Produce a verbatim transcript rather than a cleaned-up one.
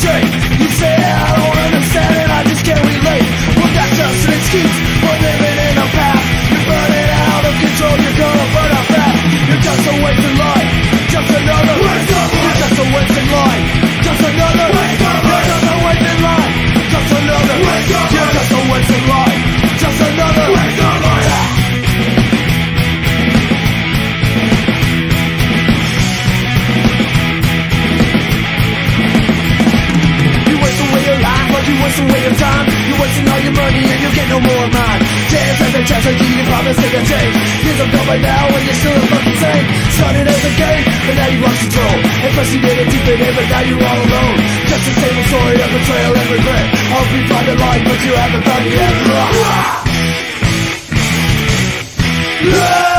say, you say I don't understand and I just can't relate. Well, that's just an excuse for living in a past. You're burning out of control, you're gonna burn out fast. You're just a wasted life, just another waste of life. You're just a wasted life, just another waste of life. You're just a wasted life, just another waste of life. You're just a wasted life, just another waste of life. You waste away your time, you're wasting all your money and you get no more of mine. Chance after chance I give you promise they can change. Years have gone by now and you're still the fucking same. Started as a game, but now you lost control. At first you did it deep in it, but now you're all alone. Just the same old story of betrayal and regret. I'll be find the light, but you haven't found it yet.